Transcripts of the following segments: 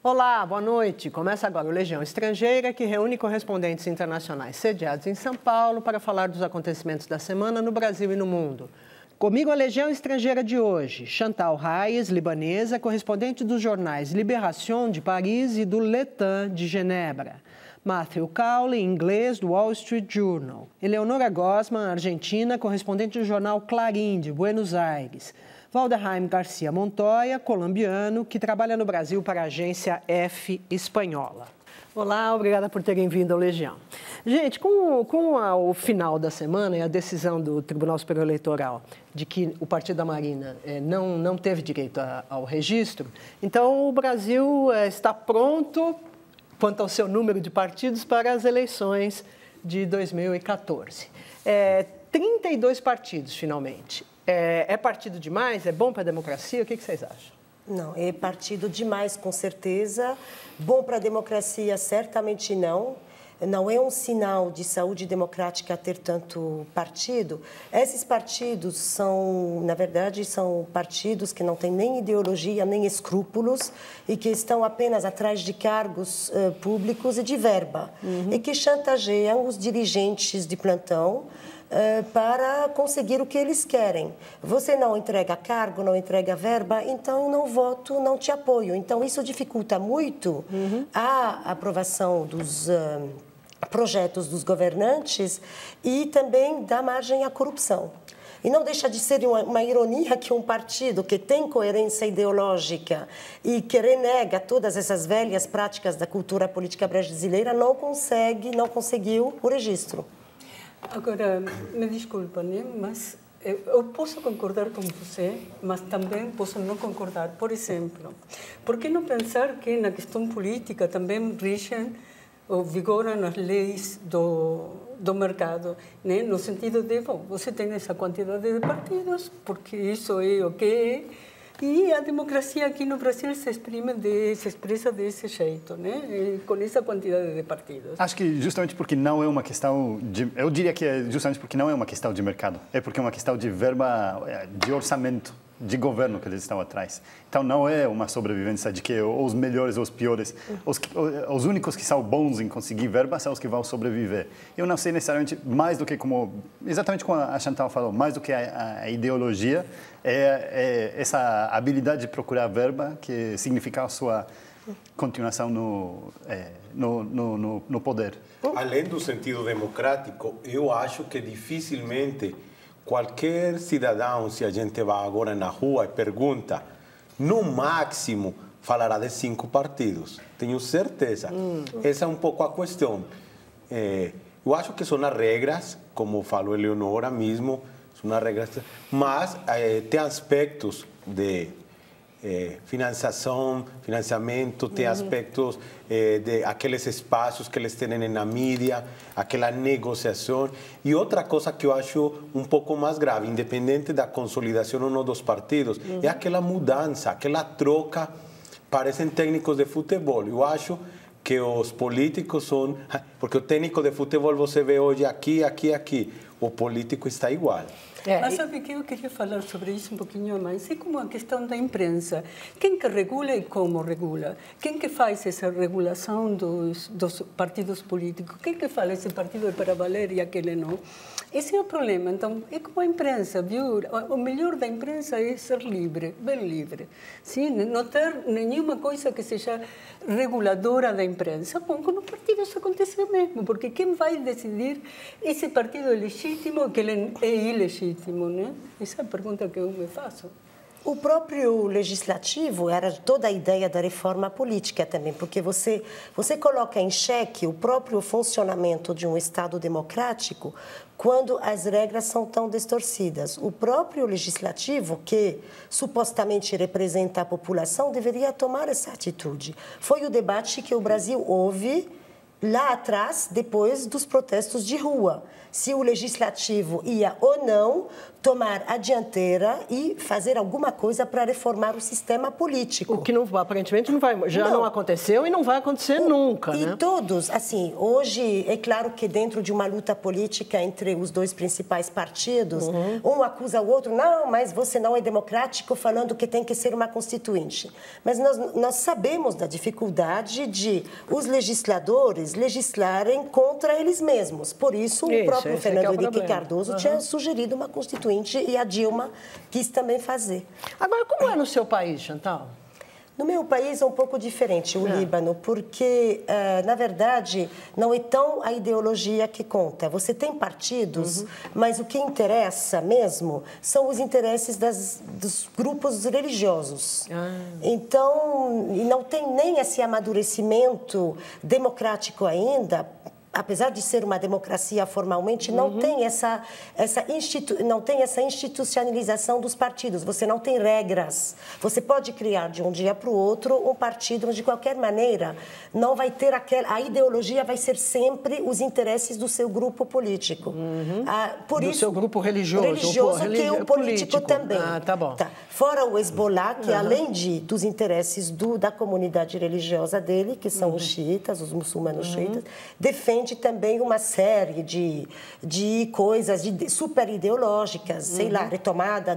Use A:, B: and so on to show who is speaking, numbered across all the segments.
A: Olá, boa noite. Começa agora o Legião Estrangeira, que reúne correspondentes internacionais sediados em São Paulo para falar dos acontecimentos da semana no Brasil e no mundo. Comigo a Legião Estrangeira de hoje, Chantal Raies, libanesa, correspondente dos jornais Libération de Paris e do Le Temps de Genebra. Matthew Cowley, inglês, do Wall Street Journal. Eleonora Gosman, argentina, correspondente do jornal Clarín de Buenos Aires. Valderraim Garcia Montoya, colombiano, que trabalha no Brasil para a agência F espanhola. Olá, obrigada por terem vindo ao Legião. Gente, com o final da semana e a decisão do Tribunal Superior Eleitoral de que o Partido da Marina não teve direito ao registro, então o Brasil está pronto, quanto ao seu número de partidos, para as eleições de 2014. 32 partidos, finalmente. É partido demais? É bom para a democracia? O que vocês acham?
B: Não, é partido demais, com certeza. Bom para a democracia, certamente não. Não é um sinal de saúde democrática ter tanto partido. Esses partidos são, na verdade, são partidos que não têm nem ideologia, nem escrúpulos e que estão apenas atrás de cargos públicos e de verba. E que chantageiam os dirigentes de plantão para conseguir o que eles querem. Você não entrega cargo, não entrega verba, então não voto, não te apoio. Então, isso dificulta muito a aprovação dos projetos dos governantes e também dá margem à corrupção. E não deixa de ser uma ironia que um partido que tem coerência ideológica e que renega todas essas velhas práticas da cultura política brasileira não conseguiu o registro.
C: Agora, me desculpa, né? Mas eu posso concordar com você, mas também posso não concordar. Por exemplo, por que não pensar que na questão política também rigem ou vigoram as leis do mercado, né? No sentido de, bom, você tem essa quantidade de partidos, porque isso é o que é, e a democracia aqui no Brasil se expressa desse jeito, né? Com essa quantidade de partidos.
D: Acho que justamente porque não é uma questão de... Eu diria que é justamente porque não é uma questão de mercado. É porque é uma questão de verba, de orçamento, de governo que eles estão atrás. Então, não é uma sobrevivência de que os melhores ou os piores, os únicos que são bons em conseguir verba são os que vão sobreviver. Eu não sei necessariamente mais do que, exatamente como a Chantal falou, mais do que a ideologia, é essa habilidade de procurar verba que significa a sua continuação no poder.
E: Além do sentido democrático, eu acho que dificilmente qualquer cidadão, se a gente vai agora na rua e pergunta, no máximo falará de 5 partidos. Tenho certeza. Essa é um pouco a questão. Eu acho que são as regras, como falou Eleonora mesmo, são as regras, mas tem aspectos de financiamento, tem aspectos de aqueles espaços que eles têm na mídia, aquela negociação. E outra coisa que eu acho um pouco mais grave, independente da consolidação ou não dos partidos, é aquela mudança, aquela troca. Parecem técnicos de futebol. Eu acho que os políticos são... Porque o técnico de futebol você vê hoje aqui, aqui, aqui. O político está igual.
C: Mas sabe que eu queria falar sobre isso um pouquinho mais? É como a questão da imprensa. Quem que regula e como regula? Quem que faz essa regulação dos partidos políticos? Quem que fala esse partido é para valer e aquele não? Esse é o problema. Então, é como a imprensa, viu? O melhor da imprensa é ser livre, bem livre. Sim? Não ter nenhuma coisa que seja reguladora da imprensa. Bom, com os partidos acontece o mesmo, porque quem vai decidir esse partido é legítimo ou que ele é ilegítimo, né? Essa é a pergunta que eu me faço.
B: O próprio legislativo era toda a ideia da reforma política também, porque você coloca em xeque o próprio funcionamento de um Estado democrático quando as regras são tão distorcidas. O próprio legislativo, que supostamente representa a população, deveria tomar essa atitude. Foi o debate que o Brasil houve lá atrás, depois dos protestos de rua, se o legislativo ia ou não tomar a dianteira e fazer alguma coisa para reformar o sistema político.
A: O que não, aparentemente não aconteceu e não vai acontecer nunca,
B: E
A: né?
B: todos, assim, hoje é claro que dentro de uma luta política entre os dois principais partidos, um acusa o outro, não, mas você não é democrático, falando que tem que ser uma constituinte. Mas nós sabemos da dificuldade de os legisladores legislarem contra eles mesmos. Por isso, o próprio Fernando Henrique Cardoso tinha sugerido uma constituinte e a Dilma quis também fazer.
A: Agora, como é no seu país, Chantal?
B: No meu país é um pouco diferente, o Líbano, porque, na verdade, não é tão a ideologia que conta. Você tem partidos, mas o que interessa mesmo são os interesses dos grupos religiosos. Então, não tem nem esse amadurecimento democrático ainda. Apesar de ser uma democracia formalmente, não tem essa institucionalização dos partidos. Você não tem regras. Você pode criar de um dia para o outro um partido, mas de qualquer maneira não vai ter a ideologia vai ser sempre os interesses do seu grupo político.
A: Do seu grupo religioso.
B: Que é o político também.
A: Tá bom.
B: Tá. Fora o Hezbollah, que além dos interesses da comunidade religiosa dele, que são os xiitas, os muçulmanos xiitas, defende também uma série de coisas super ideológicas, sei lá, retomada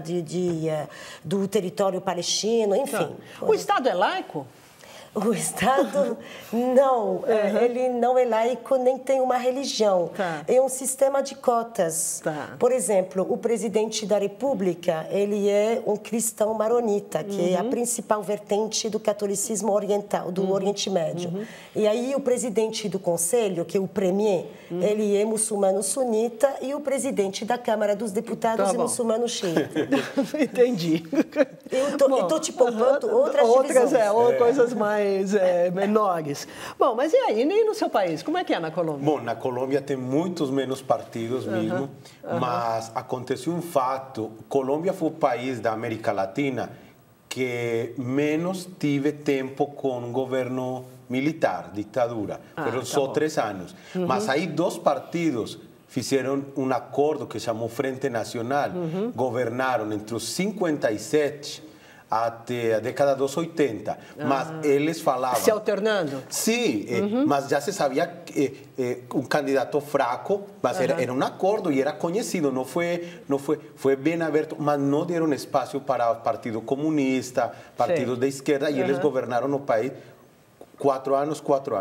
B: do território palestino, enfim.
A: O Estado é laico?
B: O Estado, não, ele não é laico nem tem uma religião. É um sistema de cotas. Por exemplo, o presidente da República, ele é um cristão maronita, que é a principal vertente do catolicismo oriental, do Oriente Médio. E aí o presidente do Conselho, que é o premier, ele é muçulmano sunita e o presidente da Câmara dos Deputados é muçulmano xiita.
A: Entendi.
B: Eu estou te poupando outras divisões.
A: Coisas mais menores. Bom, mas e aí, nem no seu país? Como é que é na Colômbia?
E: Bom, na Colômbia tem muitos menos partidos mesmo, mas aconteceu um fato. Colômbia foi o país da América Latina que menos tive tempo com um governo militar, ditadura. Foram só 3 anos. Mas aí 2 partidos fizeram um acordo que chamou Frente Nacional, governaram entre os 57 até a década dos 80, mas eles falavam...
A: Se alternando?
E: Sim, mas já se sabia que um candidato fraco, mas era um acordo e era conhecido, não foi bem aberto, mas não deram espaço para o Partido Comunista, partidos de esquerda, e eles governaram o país 4 anos,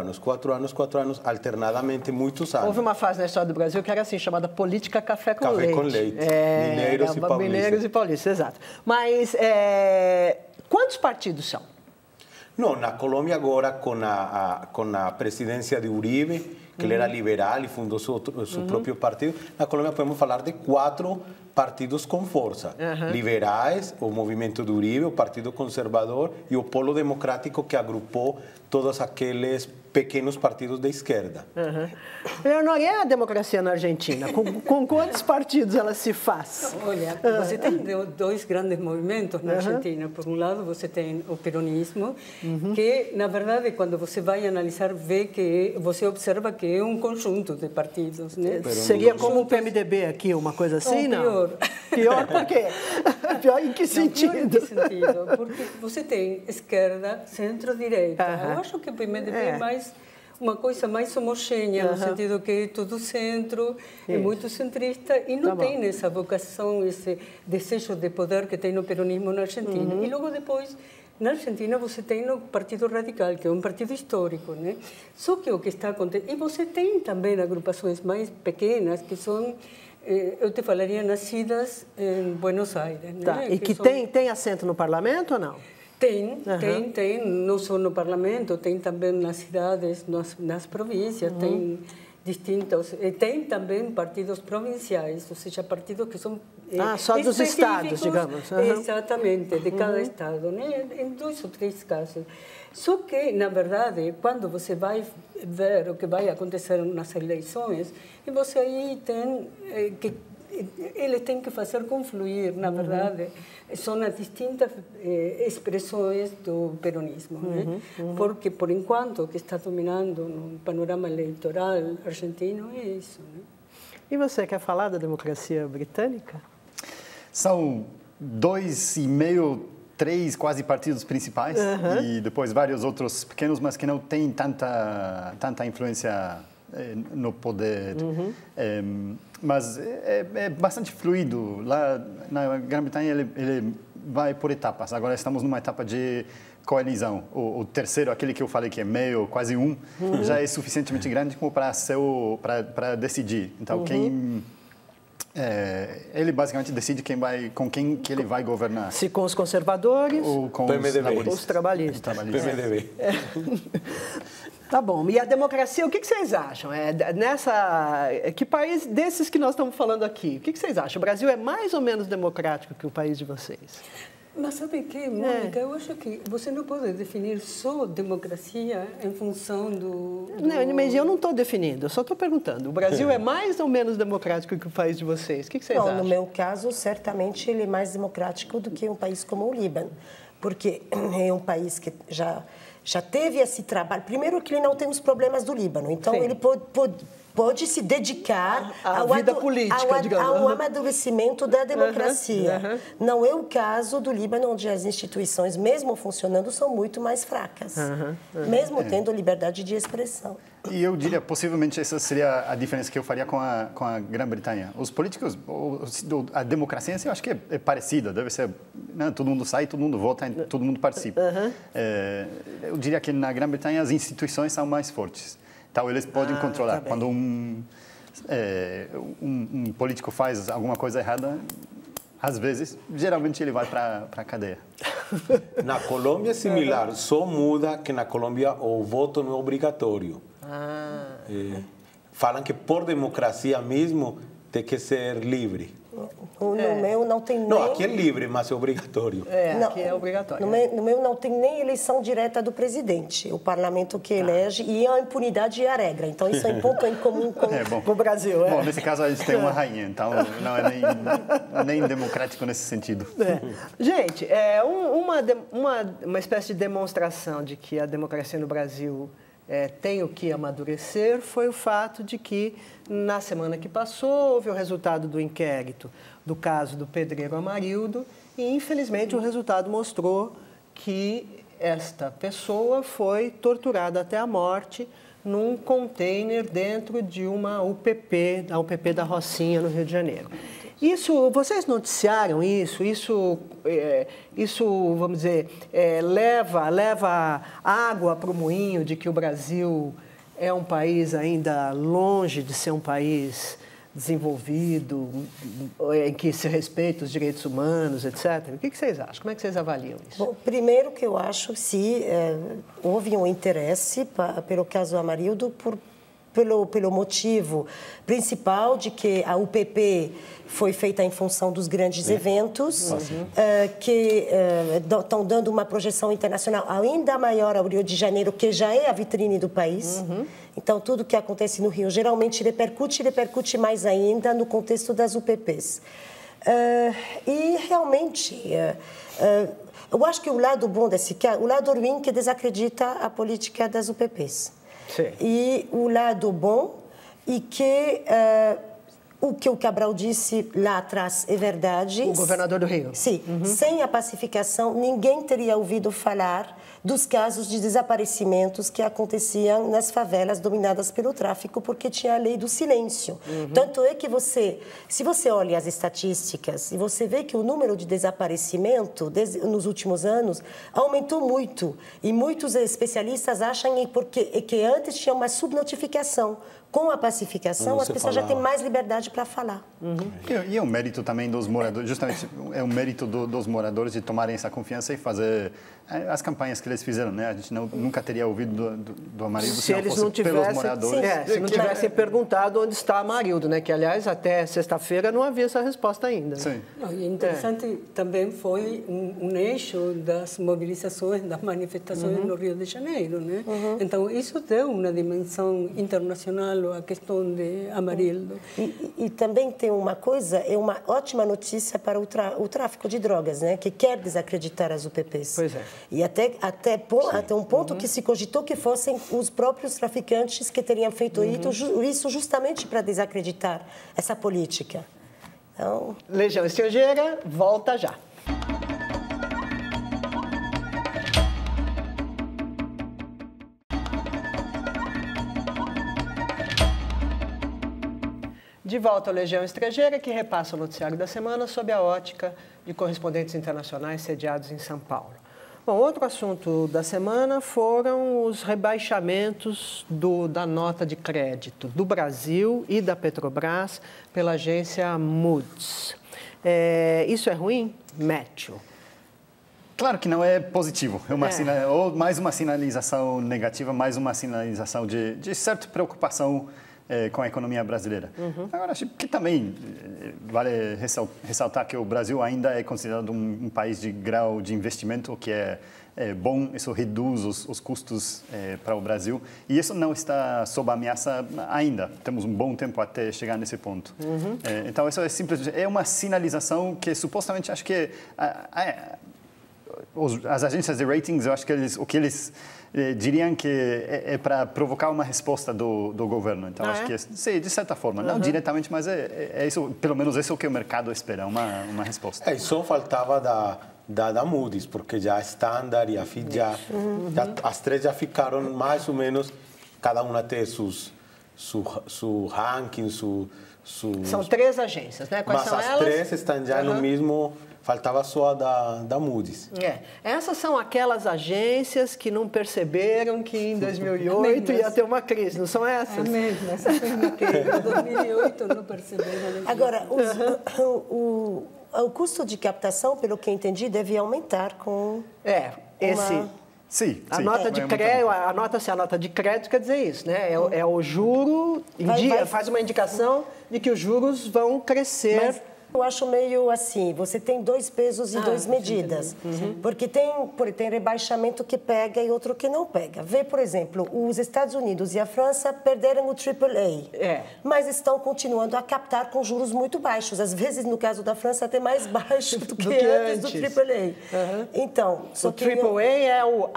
E: alternadamente, muitos anos.
A: Houve uma fase na história do Brasil que era assim, chamada política café com leite.
E: Café com leite. Mineiros e paulistas,
A: exato. Mas quantos partidos são?
E: Não, na Colômbia agora, com a presidência de Uribe, que ele era liberal e fundou seu próprio partido, na Colômbia podemos falar de 4 partidos com força. Liberais, o movimento de Uribe, o Partido Conservador e o Polo Democrático, que agrupou todos aqueles pequenos partidos de esquerda.
A: Leonor, e a democracia na Argentina? Com quantos partidos ela se faz?
C: Olha, você tem 2 grandes movimentos na Argentina. Por um lado, você tem o peronismo, que, na verdade, quando você vai analisar, você observa que é um conjunto de partidos, né?
A: Seria como o PMDB aqui, uma coisa assim, não?
C: Pior.
A: Pior por quê? Pior em que sentido?
C: Pior em que sentido? Porque você tem esquerda, centro-direita. Eu acho que o PMDB é mais uma coisa mais homogênea, no sentido que é tudo centro, é muito centrista e não tem essa vocação, esse desejo de poder que tem no peronismo na Argentina. E logo depois, na Argentina, você tem o Partido Radical, que é um partido histórico, né? Só que o que está acontecendo... E você tem também agrupações mais pequenas, que são... eu te falaria nascidas em Buenos Aires. Né?
A: E que tem assento no parlamento ou não?
C: Tem, não só no parlamento, tem também nas cidades, nas províncias, tem distintos, tem também partidos provinciais, ou seja, partidos que são
A: só dos estados, digamos.
C: Exatamente, de cada estado, né? Em 2 ou 3 casos. Só que, na verdade, quando você vai ver o que vai acontecer nas eleições, e você aí tem que eles têm que fazer confluir, na verdade, são as distintas expressões do peronismo, né? Porque, por enquanto, o que está dominando no panorama eleitoral argentino é isso, né?
A: E você quer falar da democracia britânica?
D: São 2,5, 3 quase partidos principais e depois vários outros pequenos, mas que não têm tanta influência no poder. Mas é bastante fluido. Lá na Grã-Bretanha ele vai por etapas. Agora estamos numa etapa de coalizão. O terceiro, aquele que eu falei que é meio, quase já é suficientemente grande como para decidir. Então, ele basicamente decide com quem que ele vai governar.
A: Se com os conservadores
D: ou com
A: os trabalhistas.
E: PMDB.
A: Tá bom. E a democracia, o que vocês acham? Que país desses que nós estamos falando aqui, o que vocês acham? O Brasil é mais ou menos democrático que o país de vocês?
C: Mas sabe o que, Mônica? Eu acho que você não pode definir só democracia em função do...
A: Não, mas eu não estou definindo, eu só estou perguntando. O Brasil é mais ou menos democrático que o país de vocês? O que vocês acham?
B: No meu caso, certamente ele é mais democrático do que um país como o Líbano, porque é um país que já teve esse trabalho. Primeiro que ele não tem os problemas do Líbano, então ele pode se dedicar
A: à vida política, digamos.
B: Ao amadurecimento da democracia. Não é o caso do Líbano, onde as instituições, mesmo funcionando, são muito mais fracas, mesmo tendo liberdade de expressão.
D: E eu diria, possivelmente, essa seria a diferença que eu faria com a Grã-Bretanha. Os políticos, a democracia, eu acho que é parecida. Deve ser, né, todo mundo sai, todo mundo vota, todo mundo participa. Eu diria que na Grã-Bretanha as instituições são mais fortes. Então, eles podem controlar. Quando um político faz alguma coisa errada, às vezes, geralmente ele vai para a cadeia.
E: Na Colômbia é similar, só muda que na Colômbia o voto não é obrigatório. Falam que por democracia mesmo tem que ser livre.
B: No meu não tem nem...
E: Não, aqui é livre, mas é obrigatório.
A: Aqui é obrigatório.
B: No meu não tem nem eleição direta do presidente. O parlamento que elege e a impunidade é a regra. Então, isso é um pouco em comum com o Brasil.
D: Bom, nesse caso, a gente tem uma rainha, então não é nem democrático nesse sentido.
A: Gente, uma espécie de demonstração de que a democracia no Brasil tem o que amadurecer foi o fato de que, na semana que passou, houve o resultado do inquérito do caso do pedreiro Amarildo e, infelizmente, o resultado mostrou que esta pessoa foi torturada até a morte num container dentro de uma UPP, a UPP da Rocinha, no Rio de Janeiro. Isso, vocês noticiaram isso, vamos dizer, leva água para o moinho de que o Brasil é um país ainda longe de ser um país desenvolvido, em que se respeita os direitos humanos, etc. O que vocês acham? Como é que vocês avaliam isso?
B: Bom, primeiro que eu acho, houve um interesse pelo caso Amarildo pelo motivo principal de que a UPP foi feita em função dos grandes eventos, que estão dando uma projeção internacional ainda maior ao Rio de Janeiro, que já é a vitrine do país. Então, tudo que acontece no Rio geralmente repercute mais ainda no contexto das UPPs. E, realmente, eu acho que o lado bom desse caso, o lado ruim que desacredita a política das UPPs.
A: Sim.
B: E o lado bom e que o que o Cabral disse lá atrás é verdade.
A: O governador do Rio.
B: Sim. Sem a pacificação, ninguém teria ouvido falar dos casos de desaparecimentos que aconteciam nas favelas dominadas pelo tráfico, porque tinha a lei do silêncio. Tanto é que se você olha as estatísticas e você vê que o número de desaparecimento nos últimos anos aumentou muito. E muitos especialistas acham que antes tinha uma subnotificação. Com a pacificação, as pessoas já têm mais liberdade para falar.
D: E é um mérito também dos moradores, justamente é um mérito dos moradores de tomarem essa confiança e fazer as campanhas que eles fizeram, né? A gente nunca teria ouvido do Amarildo se eles não tivessem pelos moradores.
A: Se não tivessem perguntado onde está Amarildo, né? Que, aliás, até sexta-feira não havia essa resposta ainda. Né?
D: Sim.
C: E interessante também foi um eixo das mobilizações, das manifestações no Rio de Janeiro, né? Então, isso deu uma dimensão internacional à questão de Amarildo.
B: E E também tem uma coisa, é uma ótima notícia para o tráfico de drogas, né? Que quer desacreditar as UPPs.
A: Pois é.
B: E até um ponto que se cogitou que fossem os próprios traficantes que teriam feito isso justamente para desacreditar essa política. Então...
A: Legião Estrangeira, volta já. De volta ao Legião Estrangeira, que repassa o noticiário da semana sob a ótica de correspondentes internacionais sediados em São Paulo. Bom, outro assunto da semana foram os rebaixamentos da nota de crédito do Brasil e da Petrobras pela agência Moody's. Isso é ruim? Matthew?
D: Claro que não é positivo. Ou mais uma sinalização negativa, mais uma sinalização de certa preocupação com a economia brasileira. Agora, acho que também vale ressaltar que o Brasil ainda é considerado um país de grau de investimento, o que é bom, isso reduz os custos para o Brasil, e isso não está sob ameaça ainda. Temos um bom tempo até chegar nesse ponto. Então, isso é simplesmente uma sinalização que supostamente acho que as agências de ratings, eu acho que o que eles diriam que é para provocar uma resposta do governo. Então, acho que sim, de certa forma, não diretamente, mas é isso, pelo menos isso é o que o mercado espera, uma resposta.
E: E só faltava da Moody's, porque já a Standard e a Fitch as três já ficaram mais ou menos, cada uma tem seu ranking,
A: São três agências, né? Quais
E: mas
A: são
E: as
A: elas?
E: três estão já no mesmo... Faltava só a da Moody's.
A: Essas são aquelas agências que não perceberam que em 2008 ia ter uma crise, não são essas?
C: É mesmo, essa mesma crise. Em 2008 não perceberam.
B: Agora, o custo de captação, pelo que entendi, deve aumentar com...
D: Sim,
A: a nota de crédito, se a nota de crédito quer dizer isso, né? É o juro, faz uma indicação de que os juros vão crescer.
B: Mas eu acho meio assim, você tem dois pesos e duas medidas. Porque tem rebaixamento que pega e outro que não pega. Vê, por exemplo, os Estados Unidos e a França perderam o AAA, mas estão continuando a captar com juros muito baixos. Às vezes, no caso da França, até mais baixo do que antes do AAA. Então,
A: o AAA é o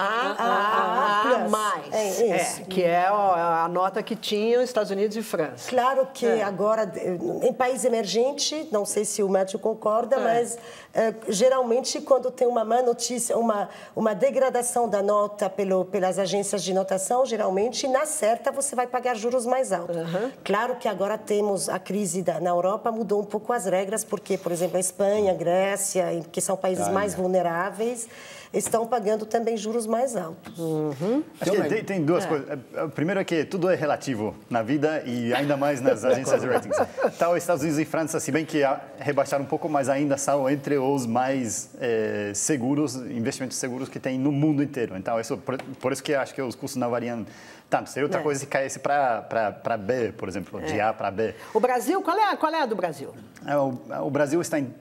A: A+, que é a nota que tinham os Estados Unidos e França.
B: Claro que agora, em país emergente, não sei se o Matthew concorda, mas geralmente quando tem uma má notícia, uma degradação da nota pelas agências de notação, geralmente na certa você vai pagar juros mais altos. Claro que agora temos a crise na Europa, mudou um pouco as regras, porque, por exemplo, a Espanha, a Grécia, que são países mais vulneráveis, estão pagando também juros mais altos.
D: Acho que tem duas coisas. O primeiro é que tudo é relativo na vida e ainda mais nas agências de ratings. Então, os Estados Unidos e França, se bem que rebaixaram um pouco, mas ainda são entre os mais seguros, investimentos seguros que tem no mundo inteiro. Então, por isso que acho que os custos não variam tanto. Seria outra coisa se caísse para B, por exemplo, de A para B.
A: O Brasil, qual é a do Brasil?
C: O
D: Brasil está em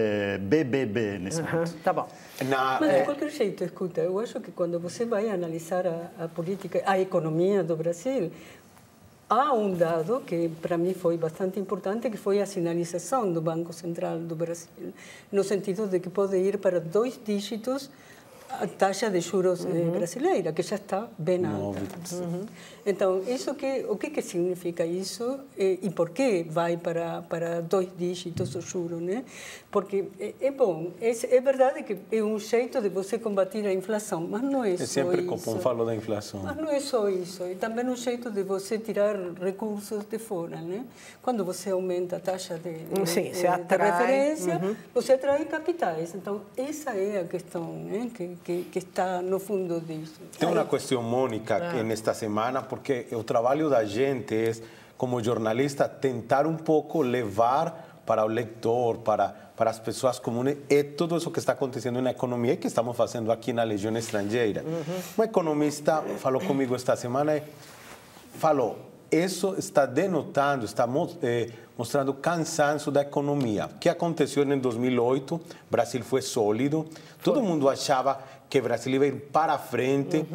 D: BBB nesse momento.
A: Tá bom.
C: Mas, de qualquer jeito, escuta, eu acho que quando você vai analisar a política, a economia do Brasil, há um dado que para mim foi bastante importante, que foi a sinalização do Banco Central do Brasil, no sentido de que pode ir para 2 dígitos a taxa de juros brasileira, que já está bem alta. Então, o que significa isso e por que vai para 2 dígitos o juro, né? Porque é bom, é verdade que é um jeito de você combater a inflação, mas não é só isso.
E: Sempre Copom falou da inflação.
C: Mas não é só isso, é também um jeito de você tirar recursos de fora, né? Quando você aumenta a taxa de referência, você atrai capitais. Então, essa é a questão, né? que está no fundo disso.
E: Tem uma questão, Mônica, que nesta semana, porque o trabalho da gente é, como jornalista, tentar um pouco levar para o leitor, para as pessoas comuns, é tudo isso que está acontecendo na economia e que estamos fazendo aqui na Legião Estrangeira. Um economista falou comigo esta semana, falou, isso está denotando, está mostrando cansaço da economia. O que aconteceu em 2008, o Brasil foi sólido, todo mundo achava que o Brasil ia ir para frente,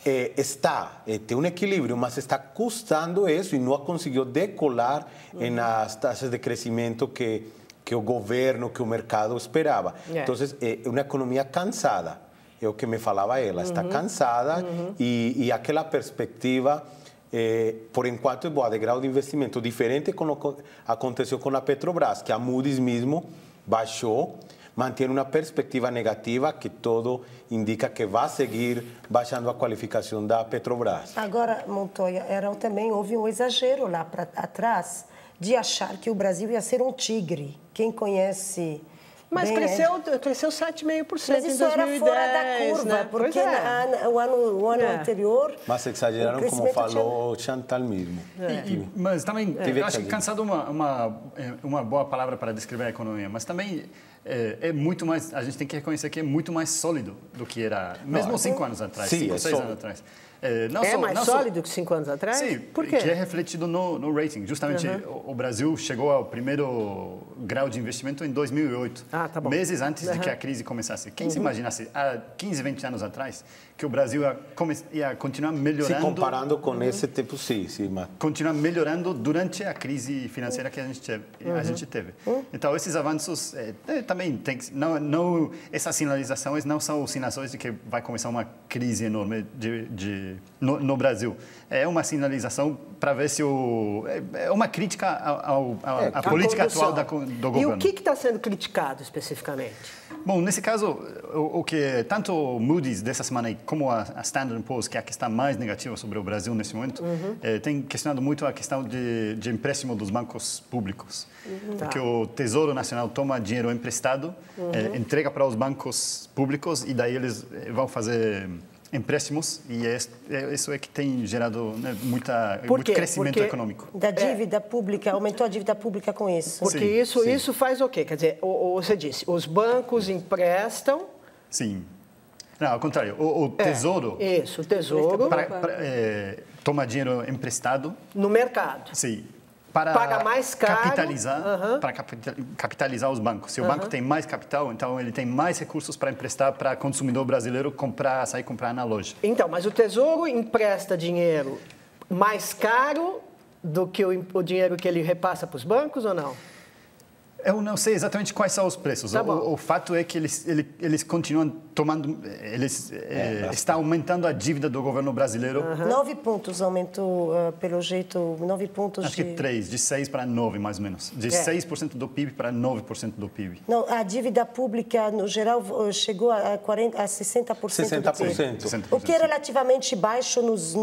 E: tem um equilíbrio, mas está custando isso e não conseguiu decolar nas taxas de crescimento que o governo, que o mercado esperava. Então, é uma economia cansada. É o que me falava ela. Está cansada e aquela perspectiva, por enquanto, é boa, de grau de investimento. Diferente como aconteceu com a Petrobras, que a Moody's mesmo baixou, mantém uma perspectiva negativa que todo indica que vai seguir baixando a qualificação da Petrobras.
B: Agora, Montoya, também houve um exagero lá atrás de achar que o Brasil ia ser um tigre. Quem conhece...
A: Mas cresceu 7,5% em 2010.
B: Mas isso era fora da curva, né? Porque o ano anterior...
E: Mas exageraram, como falou Chantal mesmo.
D: Mas também, eu acho que cansado uma boa palavra para descrever a economia, mas também é muito mais, a gente tem que reconhecer que é muito mais sólido do que era, mesmo 5 anos atrás, 5 ou 6 anos atrás.
A: Mais sólido que 5 anos atrás?
D: Sim,
A: por quê?
D: Que é refletido no rating. Justamente, o Brasil chegou ao primeiro grau de investimento em 2008, meses antes de que a crise começasse. Quem se imaginasse, há 15, 20 anos atrás, que o Brasil ia continuar melhorando...
E: Se comparando com esse tempo, sim. Mas...
D: Continuar melhorando durante a crise financeira que a gente teve. Então, esses avanços também tem que... Essas sinalizações não são sinalizações de que vai começar uma crise enorme no Brasil. É uma sinalização para ver se é uma crítica à política atual do governo.
A: E o que está sendo criticado especificamente?
D: Bom, nesse caso, o que tanto o Moody's dessa semana como a Standard & Poor's, que é a que está mais negativa sobre o Brasil nesse momento, tem questionado muito a questão de empréstimo dos bancos públicos. Porque o Tesouro Nacional toma dinheiro emprestado, entrega para os bancos públicos e daí eles vão fazer empréstimos e isso é que tem gerado muito crescimento econômico.
B: Da dívida pública, aumentou a dívida pública com isso.
A: Porque isso faz o quê? Quer dizer, você disse, os bancos emprestam...
D: Sim. Não, ao contrário, o Tesouro...
A: Isso, o Tesouro...
D: toma dinheiro emprestado...
A: No mercado.
D: Sim.
A: Paga mais caro.
D: Para capitalizar os bancos. Se o banco tem mais capital, então ele tem mais recursos para emprestar para o consumidor brasileiro sair comprar na loja.
A: Então, mas o Tesouro empresta dinheiro mais caro do que o dinheiro que ele repassa para os bancos ou não?
D: Eu não sei exatamente quais são os preços. O fato é que eles continuam tomando... Está aumentando a dívida do governo brasileiro.
B: 9 pontos aumentou, pelo jeito, 9 pontos
D: Acho que 3, de 6 para 9, mais ou menos. De 6% do PIB para 9% do PIB.
B: Não, a dívida pública, no geral, chegou a 60%.
E: 60%.
B: O que é relativamente baixo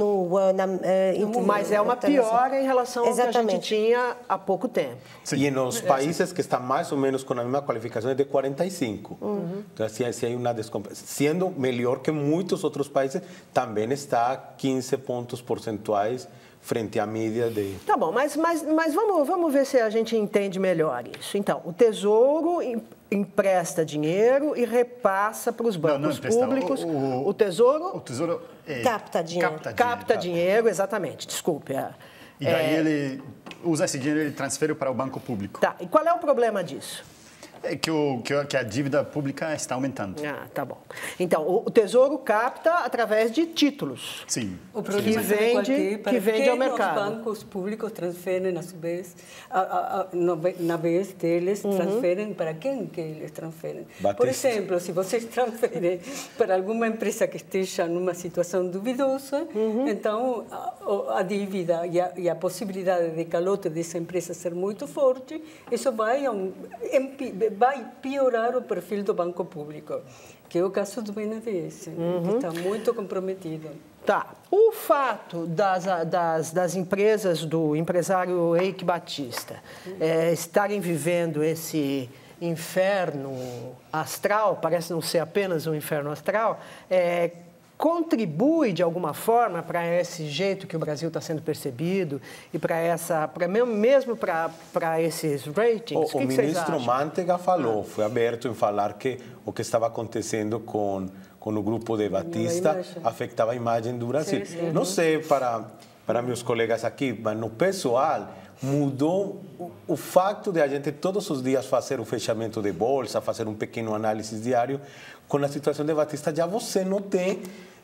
A: mas é uma piora em relação ao que a gente tinha há pouco tempo.
E: Sim. E nos países que estão mais ou menos com a mesma qualificação é de 45. Então, assim, há uma descompensação. Sendo melhor que muitos outros países, também está 15 pontos percentuais frente à média de...
A: Tá bom, mas vamos ver se a gente entende melhor isso. Então, o Tesouro empresta dinheiro e repassa para os bancos públicos. O Tesouro
B: capta dinheiro.
A: Capta dinheiro, exatamente. Desculpe.
D: E daí ele usa esse dinheiro e ele transfere para o banco público.
A: Tá. E qual é o problema disso?
D: É que a dívida pública está aumentando.
A: Tá bom. Então, o Tesouro capta através de títulos.
D: Sim.
C: O problema
A: que vende ao mercado.
C: Os bancos públicos transferem, a sua vez, na vez deles, transferem para quem que eles transferem. Por exemplo, se vocês transferem para alguma empresa que esteja numa situação duvidosa, então a dívida e a possibilidade de calote dessa empresa ser muito forte, isso vai piorar o perfil do banco público, que é o caso do BNDES, que está muito comprometido.
A: Tá. O fato das empresas do empresário Eike Batista estarem vivendo esse inferno astral, parece não ser apenas um inferno astral, contribui de alguma forma para esse jeito que o Brasil está sendo percebido e mesmo para esses ratings?
E: O ministro Mantega falou, foi aberto em falar que o que estava acontecendo com o grupo de Batista afetava a imagem do Brasil. Não sei para meus colegas aqui, mas no pessoal mudou o fato de a gente todos os dias fazer o fechamento de bolsa, fazer um pequeno análise diário. Com a situação de Batista, já você não tem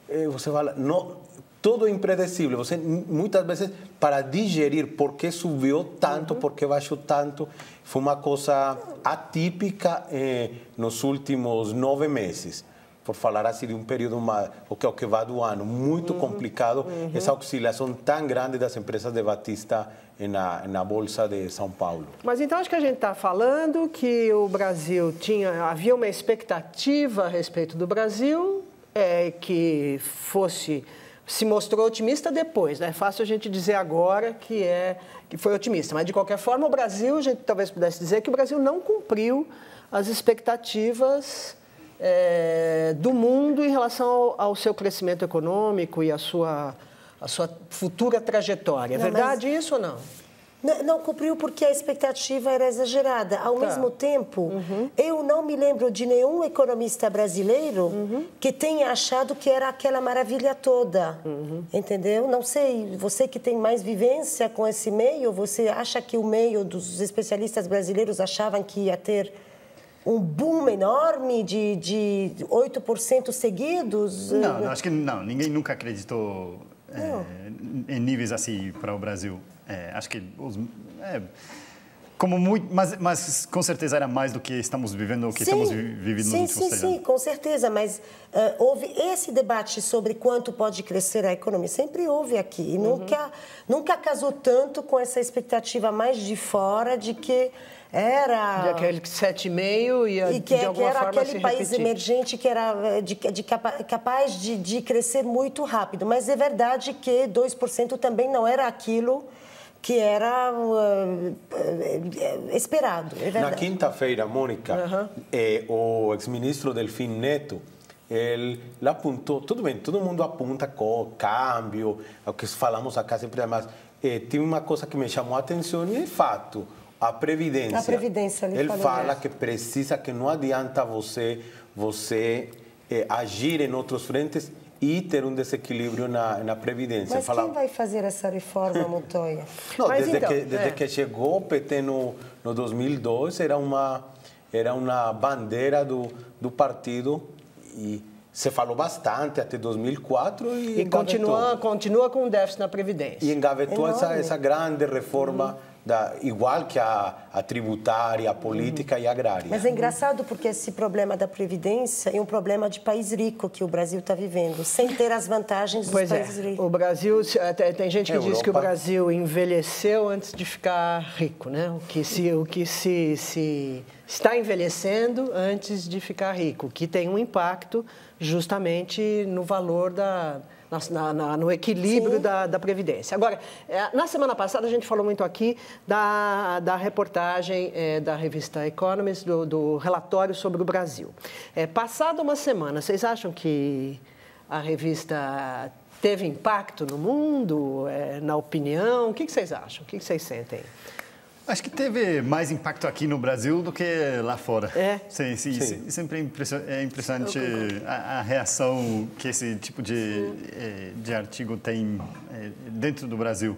E: você fala, não, tudo é impredecível. Você, muitas vezes, para digerir por que subiu tanto, por que baixou tanto, foi uma coisa atípica nos últimos 9 meses. Por falar assim de um período mais, o que vai do ano, muito complicado, essa oscilação tão grande das empresas de Batista na Bolsa de São Paulo.
A: Mas então acho que a gente está falando que o Brasil havia uma expectativa a respeito do Brasil que se mostrou otimista depois, né? É fácil a gente dizer agora que foi otimista, mas de qualquer forma o Brasil, a gente talvez pudesse dizer que o Brasil não cumpriu as expectativas do mundo em relação ao seu crescimento econômico e a sua futura trajetória. É verdade isso ou não?
B: Não cumpriu porque a expectativa era exagerada. Ao mesmo tempo, eu não me lembro de nenhum economista brasileiro que tenha achado que era aquela maravilha toda. Entendeu? Não sei, você que tem mais vivência com esse meio, você acha que o meio dos especialistas brasileiros achavam que ia ter um boom enorme de 8% seguidos?
D: Não, acho que não. Ninguém nunca acreditou em níveis assim para o Brasil. Acho que como muito, mas com certeza era mais do que estamos vivendo, o que estamos vivendo nos últimos 3 anos.
B: Sim, com certeza, mas houve esse debate sobre quanto pode crescer a economia, sempre houve aqui, e nunca casou tanto com essa expectativa mais de fora de que era...
A: De aquele 7,5 e que era aquele país
B: emergente que era capaz de crescer muito rápido, mas é verdade que 2% também não era aquilo que era esperado. É
E: na quinta-feira, Mônica, o ex-ministro Delfim Neto, ele apontou, tudo bem, todo mundo aponta com câmbio, o que falamos acá sempre, mas tem uma coisa que me chamou a atenção e é fato, a Previdência.
B: A Previdência,
E: ele fala que precisa, que não adianta você agir em outros frentes e ter um desequilíbrio na Previdência.
B: Mas quem vai fazer essa reforma, Montoya?
E: Não, desde que chegou o PT no 2002, era uma bandeira do partido e se falou bastante até 2004
A: e continua com o déficit na Previdência.
E: E engavetou essa grande reforma, igual que a tributária, a política e a agrária.
B: Mas é engraçado porque esse problema da Previdência é um problema de país rico que o Brasil está vivendo, sem ter as vantagens dos países ricos.
A: O Brasil, tem gente que diz que o Brasil envelheceu antes de ficar rico, né? O que se está envelhecendo antes de ficar rico, que tem um impacto justamente no valor no equilíbrio da Previdência. Agora, na semana passada a gente falou muito aqui da reportagem da revista Economist, do relatório sobre o Brasil. Passada uma semana, vocês acham que a revista teve impacto no mundo, na opinião? O que vocês acham? O que vocês sentem?
D: Acho que teve mais impacto aqui no Brasil do que lá fora. Sim. Sempre é impressionante a reação que esse tipo de artigo tem dentro do Brasil.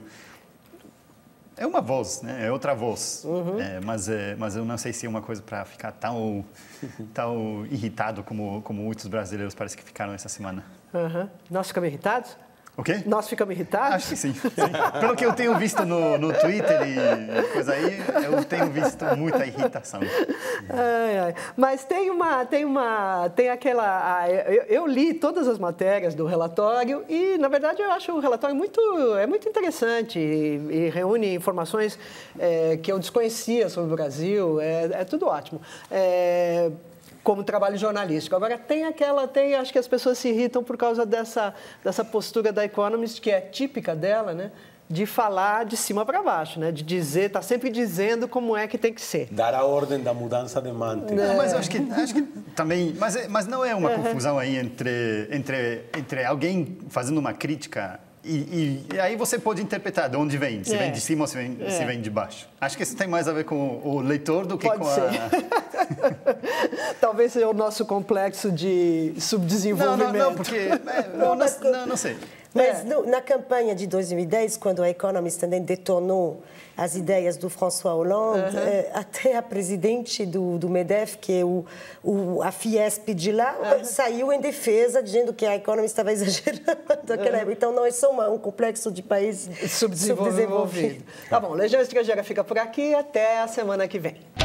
D: É uma voz, né? É outra voz. Mas eu não sei se é uma coisa para ficar tão irritado como muitos brasileiros parece que ficaram essa semana.
A: Nós ficamos irritados?
D: O quê?
A: Nós ficamos irritados?
D: Acho que sim. Pelo que eu tenho visto no Twitter e coisa aí, eu tenho visto muita irritação.
A: Mas tem aquela... Eu li todas as matérias do relatório e, na verdade, eu acho o relatório muito interessante e reúne informações que eu desconhecia sobre o Brasil. É tudo ótimo. Como trabalho jornalístico. Agora, acho que as pessoas se irritam por causa dessa postura da Economist, que é típica dela, né? De falar de cima para baixo, né? De dizer, está sempre dizendo como é que tem que ser.
E: Dar a ordem da mudança de mantra.
D: Mas eu acho que também... Mas não é uma confusão aí entre alguém fazendo uma crítica e aí você pode interpretar de onde vem, se vem de cima ou se vem de baixo. Acho que isso tem mais a ver com o leitor do que
A: pode
D: com
A: ser. Talvez seja o nosso complexo de subdesenvolvimento.
D: Não, porque... não sei.
B: Mas na campanha de 2010, quando a Economist também detonou as ideias do François Hollande, até a presidente do MEDEF, que é a Fiesp de lá, saiu em defesa, dizendo que a Economist estava exagerando naquela época. Então, nós somos um complexo de país subdesenvolvido.
A: Tá bom, Legião Estrangeira fica por aqui, até a semana que vem.